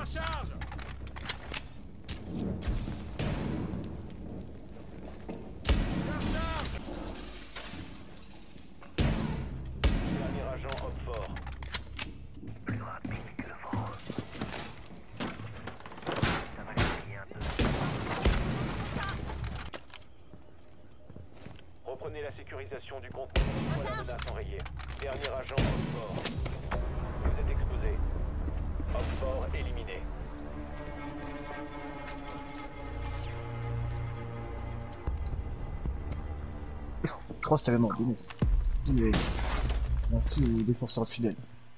charge. Dernier agent homme fort. Plus rapide que le vent. Ça va crier un peu. Reprenez la sécurisation du contenu. Voilà la menace enrayée. Dernier agent homme fort. Vous êtes exposé. Homme fort éliminé. Je crois que c'était vraiment Denis. Merci aux défenseurs fidèles.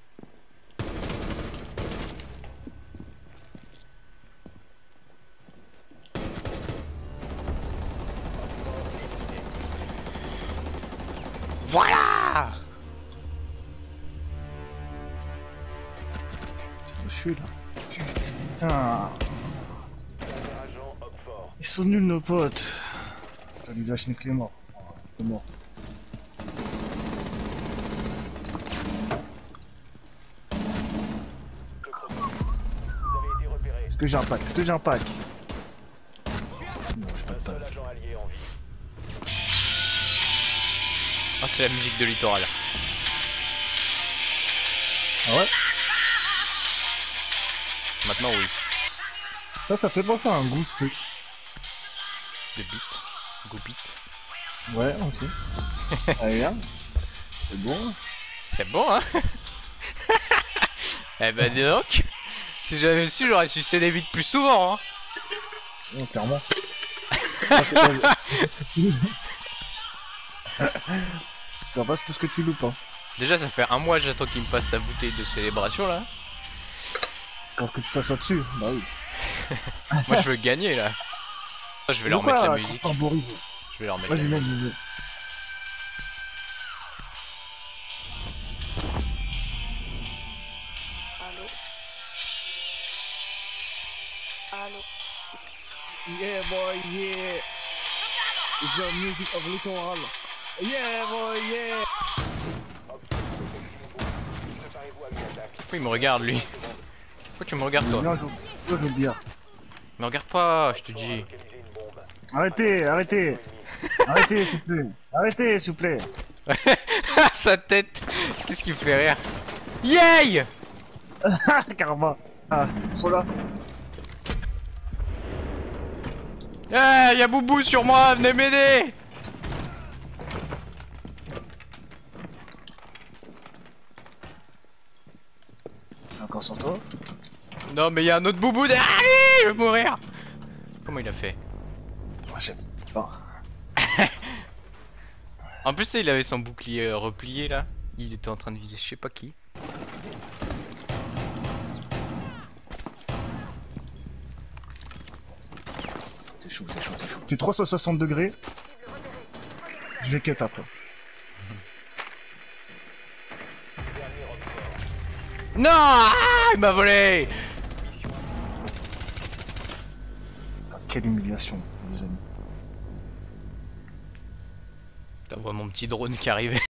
Voilà. Je suis là. Putain. Dernier agent homme fort. Ils sont nuls nos potes. Je vais lui lâcher une clé mort. C'est mort. Vous avez été repéré. Est-ce que j'ai un pack? Est-ce que j'ai un pack? Non, j'ai pas de Un pack. seul agent allié en vie. Ah, c'est la musique de littoral. Ah ouais? Maintenant, oui. Ça fait penser à un goût truc. De beat. Go beat. Ouais, aussi. Allez, bien. C'est bon. C'est bon, hein. Eh ben, dis donc. Si j'avais su, j'aurais sucé des beats plus souvent, hein. Non, clairement. Parce que t'as- Tu vois pas tout ce que tu loupes, hein. Déjà, ça fait un mois que j'attends qu'il me passe sa bouteille de célébration, là. Pour que tu s'assoies dessus. Bah oui. Moi, je veux gagner, là. Je vais leur mettre la musique. Boris. Je vais leur mettre Vas-y, la mets musique. le. Allô? Allô? Yeah, boy, yeah. It's your music of littoral. Yeah, boy, yeah. Préparez-vous à une attaque. Pourquoi il me regarde, lui? Pourquoi tu me regardes, toi? Bien, je veux bien. Me regarde pas, je te dis. Localiser une bombe. Arrêtez, arrêtez. Arrêtez, s'il vous plaît. Arrêtez, s'il vous plaît. Sa tête. Qu'est-ce qui me fait rire? Yay! Karma. Ah, ils sont là. Eh, y'a Boubou sur moi, venez m'aider! Encore sur toi. Non, mais y'a un autre Boubou derrière lui! Je vais mourir! Comment il a fait? Moi, j'aime pas. En plus, il avait son bouclier replié là. Il était en train de viser je sais pas qui. T'es chaud, t'es chaud, t'es chaud. T'es 360 degrés. Je vais cut après. Non! Ah, il m'a volé! Putain, quelle humiliation, les amis. T'as vois mon petit drone qui arrivait.